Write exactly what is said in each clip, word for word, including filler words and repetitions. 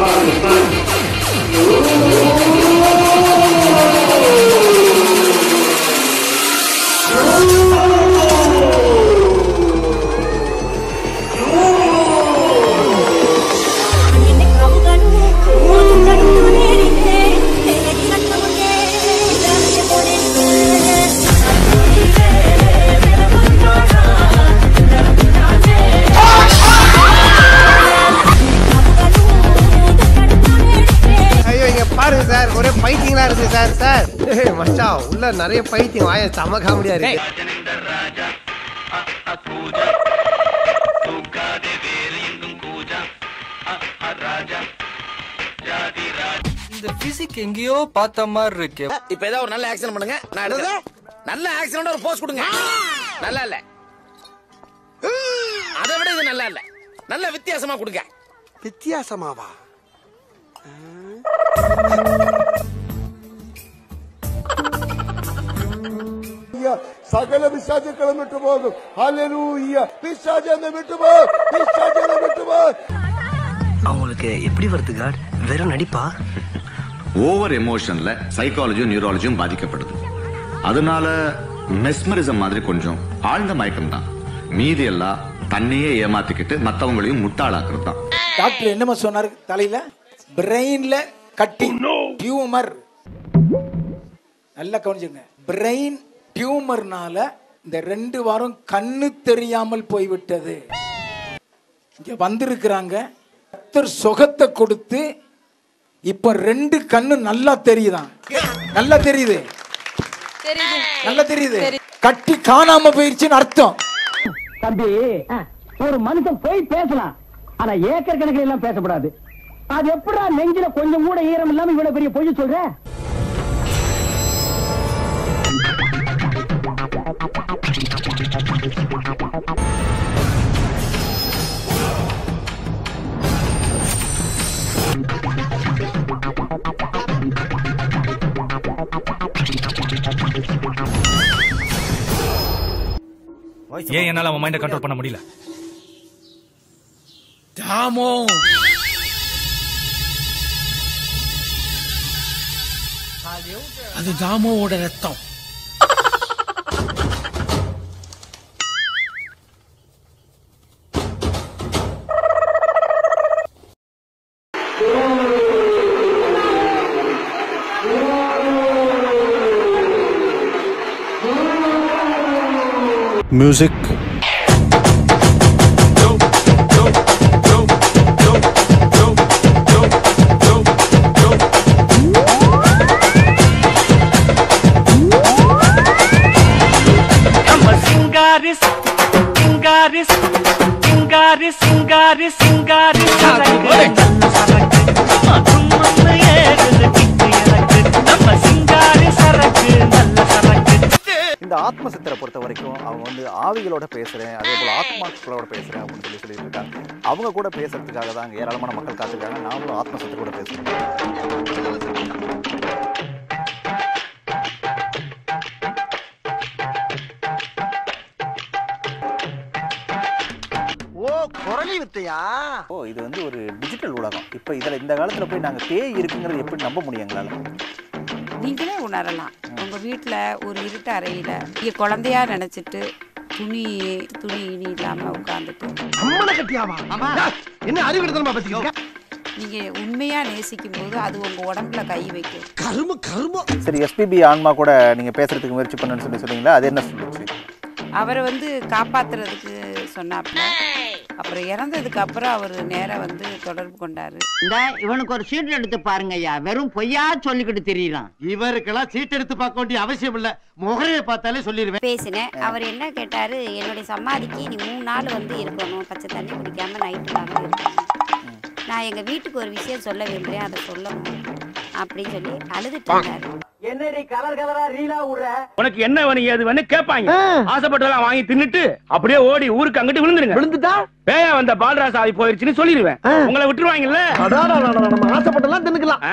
உள்ள நிறைய பைத்தியம் வாய செம காமெடியா இருக்கு. இந்த பிசிக் எங்கேயோ பார்த்த மாதிரி இருக்கு. இப்ப ஏதாவது ஒரு நல்ல ஆக்சன் பண்ணுங்க. நான் எடுக்கிறேன். நல்ல ஆக்சனோட ஒரு போஸ் கொடுங்க. நல்லா இல்ல. அதை விட இது நல்லா இல்ல. நல்ல வித்தியாசமா கொடுங்க. வித்தியாசமாவா? சகல பிசாசுகளும் விட்டு போகும். ஹல்லேலூயா. பிசாசை விட்டு போ. பிசாசை விட்டு போ. அவங்களுக்கு எப்படி வருது காட்? வெறும் நடிப்பா? ஓவர் எமோஷன்ல சைக்காலஜியும் நியூராலஜியும் பாதிக்கப்படுது. அதனால மெஸ்மரிசம் மாதிரி கொஞ்சம் ஆழ்ந்த மயக்கம் தான். மீதி எல்லாம் தன்னையே ஏமாத்திக்கிட்டு மத்தவங்களையும் முட்டாளாக்குறது தான். டாக்டர் என்னமா சொன்னாரு? தலையில பிரெயின்ல கட்டி டியூமர். நல்லா கவனிச்சுங்க. பிரெயின் டியூமர்னால இந்த ரெண்டு வாரம் கண்ணு தெரியாமல் போய்விட்டது. இங்க வந்திருக்கிறாங்க. டாக்டர் சுகத்தை கொடுத்து இப்ப ரெண்டு கண்ணு நல்லா தெரியுதான். நல்லா தெரியுது. நல்லா தெரியுது. கட்டி காணாம போயிருச்சுன்னு அர்த்தம். தம்பி, ஒரு மனுஷன் போய் பேசலாம், ஆனா ஏக்கர் கணக்கில் எல்லாம் பேசக்கூடாது. அது எப்படா நெஞ்சில கொஞ்சம் கூட ஈரம் இல்லாம இவ்வளவு பெரிய பொய் சொல்ற? ஏன் என்னால அவன் மைண்ட கண்ட்ரோல் பண்ண முடியல? தாமோ அது தாமோவோட ரத்தம். Music. இந்த ஆத்ம சித்தரை பொறுத்த வரைக்கும் அவங்க வந்து ஆவிகளோட பேசுறேன், அதே போல ஆத்மாக்களோட பேசுறேன் அப்படின்னு சொல்லி சொல்லிட்டு இருக்காங்க. அவங்க கூட பேசுறதுக்காக தான் அங்கே ஏராளமான மக்கள் காத்திருக்காங்க. நாமளும் ஆத்ம சித்தர் கூட பேசுறோம். ஓ, குரலி வித்தையா? ஓ, இது வந்து ஒரு டிஜிட்டல் உலகம். இப்போ இதில் இந்த காலத்தில் போய் நாங்கள் பேய் இருக்குங்கிறது எப்படி நம்ப முடியும் எங்களால்? நீங்களே உணரலாம். உங்க வீட்டுல ஒரு இருட்டு அறையில நீங்க குழந்தையா நினைச்சிட்டு துணி துணி இனி இல்லாம உட்கார்ந்துட்டு என்ன அறிவிடுதலமா பேசிக்க? நீங்க உண்மையா நேசிக்கும் போது அது உங்க உடம்புல கை வைக்கும். கரும கரும. சரி, எஸ்பிபி ஆன்மா கூட நீங்க பேசுறதுக்கு முயற்சி பண்ணுன்னு சொல்லி சொன்னீங்களா, அது என்ன சொல்லுச்சு? அவரை வந்து காப்பாத்துறதுக்கு சொன்னாப்ல. அப்புறம் இறந்ததுக்கு அப்புறம் அவர் நேரா வந்து தொடர்பு கொண்டாரு. இந்த இவனுக்கு ஒரு சீட் எடுத்து பாருங்க ஐயா, வெறும் பொய்யா சொல்லிக்கிட்டு தெரியலாம். இவருக்கெல்லாம் சீட் எடுத்து பார்க்க வேண்டிய அவசியம் இல்ல, முகரையை பார்த்தாலே சொல்லிடுவேன். பேசினேன். அவர் என்ன கேட்டாரு, என்னுடைய சமாதிக்கு நீ மூணு நாள் வந்து இருக்கணும், பச்சை தண்ணி குடிக்காம நைட்டு நாள் இருக்கணும். நான் எங்க வீட்டுக்கு ஒரு விஷயம் சொல்ல விரும்புறேன், அதை சொல்லணும் அப்படின்னு சொல்லி அழுதுட்டு இருந்தாரு. என்னடி கலர் கலரா ரீலா உடுற? உனக்கு என்ன வேணும் ஏது வேணும் கேட்பாங்க. ஆசைப்பட்டதெல்லாம் வாங்கி தின்னுட்டு அப்படியே ஓடி ஊருக்கு அங்கிட்டு விழுந்துருங்க. விழுந்துட்டா பேயா வந்த பால்ராஜ் ஆவி போயிருச்சுன்னு சொல்லிடுவேன். உங்களை விட்டுருவாங்கல்ல. நம்ம ஆசைப்பட்டெல்லாம் தின்னுக்கலாம்.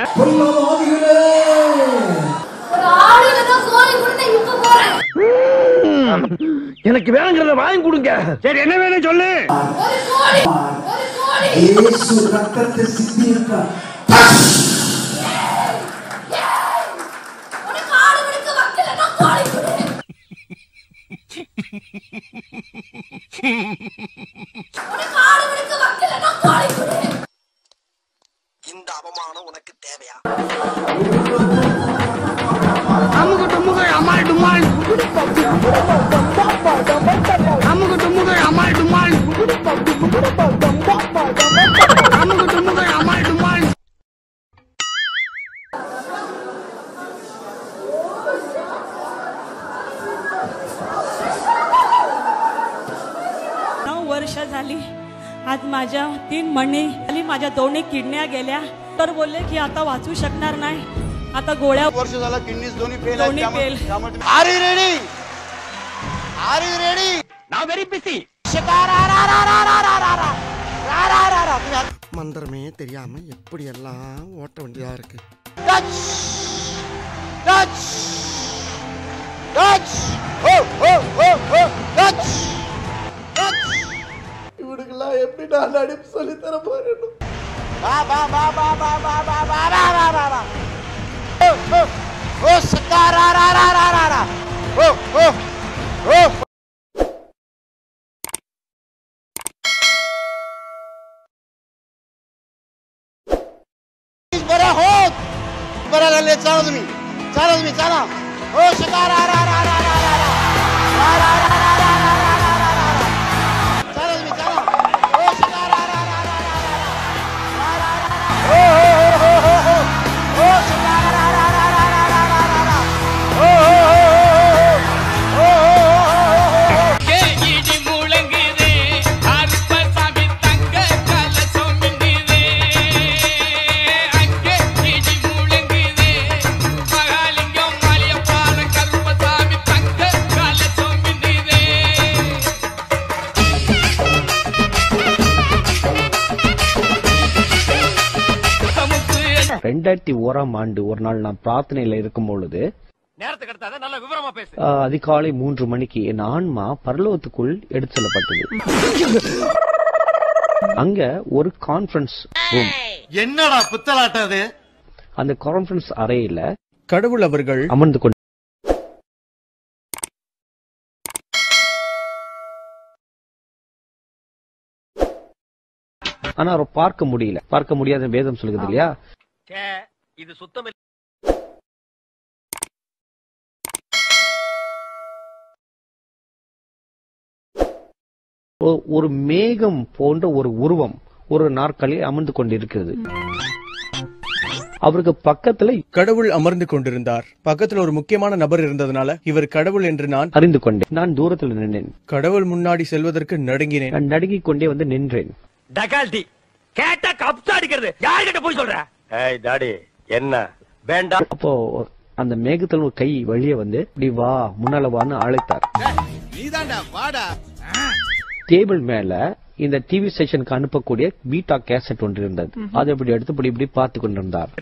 எனக்கு வேணுங்கிறத வாங்கி கொடுங்க. சரி, என்ன வேணும் சொல்லு. இயேசு ரத்தத்தை சிந்தியிருக்கார். இந்த அவமானம் உனக்கு தேவையா? அமுகு டுமுகள் அமால் டுமால் அமுகு டுமுகள் அமால் டுமால் அமுகு டுமுகள் அமால் டுமால். नऊ वर्ष झाली आज माझ्या तीन मणी झाली, माझ्या दोन्ही किडन्या गेल्या. तर बोलले की आता वाचू शकणार नाही, आता गोळ्या. वर्ष झाला किडनीज दोन्ही फेल दोन्ही fail. Are you ready? Are you ready? Now very busy. மந்திரமே தெரியாம எப்படி எல்லாம் ஓட்ட வேண்டியதா இருக்கு. Touch touch touch oh oh oh oh touch touch. இவனுக்கெல்லாம் எப்படி நான் நடிப்பு சொல்லி தர போறேன்? பா பா பா பா பா பா பா பா பா பா பா. ஓ ஓ ஓ சக்காரா ரா ரா ரா ரா ரா. ஓ ஓ ஓ. बरं होत बरं लागले. चाला तुम्ही चाला तुम्ही चाला. हो शिकार आ रा रा रा रा रा रा रा रा रा रा रा रा रा रा रा रा रा. चाला तुम्ही चाला. हो शिकार आ रा रा रा रा रा रा रा रा रा. हो हो हो हो हो हो शिकार आ रा रा रा रा रा रा रा रा रा. हो हो हो हो हो हो. के इडी मुळंगिरे आरप साबी तंग काल सोमिंदिरे अंगे इडी मुळंगिरे मगालिंगम मालिय पार कल्प साबी तंग काल सोमिंदिरे. ரெண்டாயிரத்தி ஓராம் ஆண்டு ஒரு நாள் நான் பிரார்த்தனையில இருக்கும் பொழுது நேரத்துக்கு அடுத்தாத நல்ல விவரமா பேசு. ஆஹ், அதிகாலை மூன்று மணிக்கு என் ஆன்மா பரலோகத்துக்குள் எடுத்து செல்லப்பட்டது. அங்க ஒரு கான்ஃபரன்ஸ் ரூம். என்னடா புத்தலாட்டம் அது? அந்த கான்ஃபரன்ஸ் அறையில கடவுள் அவர்கள் அமர்ந்து கொண்டு ஆனா அவரை பார்க்க முடியல. பார்க்க முடியாத வேதம் சொல்லுது இல்லையா? இது சுத்தம் ஒ- ஒரு மேகம் போன்ற ஒரு உருவம் ஒரு நாற்காலியில் அமர்ந்து கொண்டிருக்கிறது. அவருக்கு பக்கத்துல கடவுள் அமர்ந்து கொண்டிருந்தார். பக்கத்துல ஒரு முக்கியமான நபர் இருந்ததுனால இவர் கடவுள் என்று நான் அறிந்து கொண்டேன். நான் தூரத்தில் நின்றேன். கடவுள் முன்னாடி செல்வதற்கு நடுங்கினேன். நான் நடுங்கிக் கொண்டே வந்து நின்றேன். டகால்டி கேட்டா கப்ஸ் அடிக்கிறது யார்கிட்ட போய் சொல்ற? ஏய் டாடி என்ன வேண்டாம். அப்போ அந்த மேகத்தில் ஒரு கை வெளியே வந்து இப்படி வா முன்னால வான்னு அழைத்தார். நீதான்டா வாடா. டேபிள் மேல இந்த டிவி ஸ்டேஷனுக்கு அனுப்பக்கூடிய பீட்டா கேசட் ஒன்று இருந்தது. அதை இப்படி எடுத்து இப்படி இப்படி பார்த்து கொண்டிருந்தார்.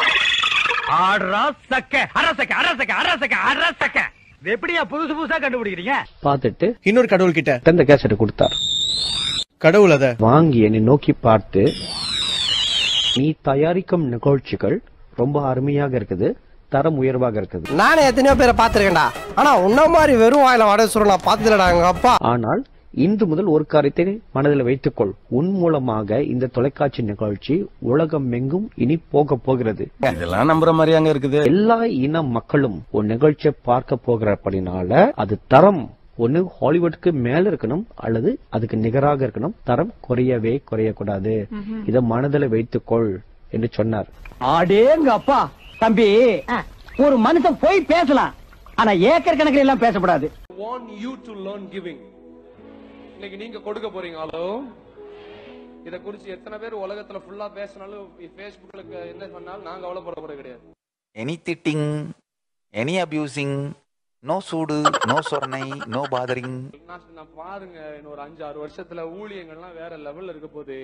எப்படியா புதுசு புதுசா கண்டுபிடிக்கிறீங்க? பார்த்துட்டு இன்னொரு கடவுள் கிட்ட அந்த கேசட்டை கொடுத்தார். கடவுள் அத வாங்கி என்னை நோக்கி பார்த்து, நீ தயாரிக்கும் நிகழ்ச்சிகள் ரொம்ப அருமையாக இருக்குது, தரம் உயர்வாக இருக்குது. நானே எத்தனையோ பேரை பாத்துருக்கேன்டா, ஆனா உன்ன மாதிரி வெறும் வாயில வட சொல்ற நான் பாத்துலடா எங்க அப்பா. ஆனால் இன்று முதல் ஒரு காரியத்தை மனதில் வைத்துக்கொள். உன் மூலமாக இந்த தொலைக்காட்சி நிகழ்ச்சி உலகம் எங்கும் இனி போக போகிறது. இதெல்லாம் நம்புற மாதிரியாங்க இருக்குது. எல்லா இன மக்களும் ஒரு நிகழ்ச்சியை பார்க்க போகிறபடினால அது தரம் ஒண்ணு ஹாலிவுட்க்கு மேல இருக்கணும் அல்லது அதுக்கு நிகராக இருக்கணும். தரம் குறையவே குறையக்கூடாது. இத மனதில் வைத்துக்கொள் என்று சொன்னார். அடேங்க அப்பா. தம்பி, ஒரு மனுஷன் போய் பேசலாம், ஆனா ஏக்கர் கணக்கில் எல்லாம் பேசக்கூடாது. want you to learn giving. இன்னைக்கு நீங்க கொடுக்க போறீங்க. ஹலோ, இத குறிச்சு எத்தனை பேர் உலகத்துல ஃபுல்லா பேசினாலும் Facebookல என்ன பண்ணாலும் நாங்க கவலைப்பட போறது கிடையாது. எனி திட்டிங், எனி அபியூசிங், நோ சூடு, நோ சொர்ணை, நோ பாதரிங். நான் பாருங்க, இன்னும் ஒரு அஞ்சு ஆறு வருஷத்துல ஊழியங்கள்லாம் வேற லெவல்ல இருக்க போகுது.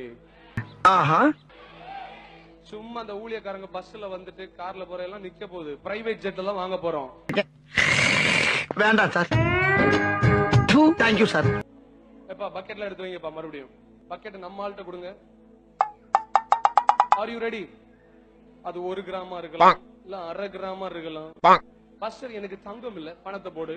சும்மா அந்த ஊழியக்காரங்க பஸ்ல வந்துட்டு கார்ல போற எல்லாம் நிக்க போகுது. பிரைவேட் ஜெட் எல்லாம் வாங்க போறோம். வேண்டாம் சார். Thank you sir. எப்பா பக்கெட்ல எடுத்து வைங்கப்பா. மறுபடியும் பக்கெட் நம்ம ஆள்கிட்ட கொடுங்க. Are you ready? அது ஒரு கிராமா இருக்கலாம், இல்ல அரை கிராமா இருக்கலாம். பாஸ்டர் எனக்கு தங்கம் இல்ல, பணத்தை போடு.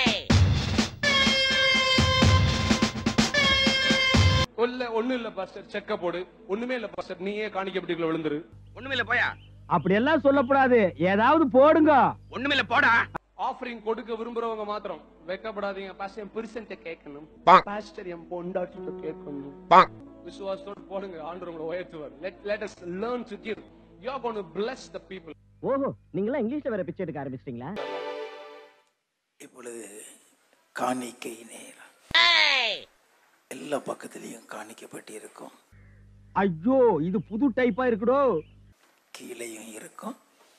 இல்ல ஒண்ணு இல்ல பாஸ்டர், செக்க போடு. ஒண்ணுமே இல்ல பாஸ்டர், நீயே காணிக்கை பெட்டிக்குள்ள விழுந்துரு. ஒண்ணுமே இல்ல போயா. அப்படி எல்லாம் சொல்லக்கூடாது, ஏதாவது போடுங்க. ஒண்ணுமே இல்ல போடா. ஆஃபரிங் கொடுக்க விரும்புறவங்க மாத்திரம் வெக்கப்படாதீங்க. பாஸ்டர் என் பெர்சன்ட் கேட்கணும், பாஸ்டர் என் பொண்டாட்டிட்ட கேட்கணும். விசுவாசத்தோட போடுங்க, ஆண்டவர் உங்களை உயர்த்துவார். let let us learn to give. you are going to bless the people. ஓஹோ, நீங்களா இங்கிலீஷ்ல வேற பிச்சை எடுக்க ஆரம்பிச்சிட்டீங்களா? இப்பொழுது காணிக்கை நேரம். எல்லா பக்கத்திலையும் காணிக்கப்பட்டு இருக்கும். ஐயோ, இது புது டைப்பா இருக்குடோ. கீழையும் இருக்கும்.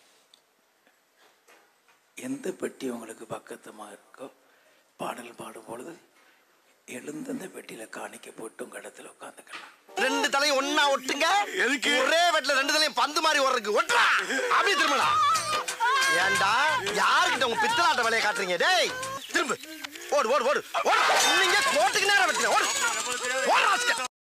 எந்த பெட்டி உங்களுக்கு பக்கத்தமா இருக்கோ, பாடல் பாடும் பொழுது எழுந்து அந்த பெட்டியில காணிக்க போட்டு உங்க இடத்துல உட்காந்துக்கலாம். ரெண்டு தலையும் ஒன்னா ஒட்டுங்க. எதுக்கு? ஒரே வெட்ல ரெண்டு தலையும் பந்து மாதிரி ஓடுறதுக்கு. ஒட்டுறா அப்படி திரும்பலாம். ஏண்டா யாருக்கிட்ட உங்க பித்தலாட்ட வேலையை காட்டுறீங்க? டேய் திரும்ப ஓடு ஓடு ஓடு ஓடு. நீங்க கோட்டுக்கு நேரம் வெட்டுங்க. ஓடு ஓடு.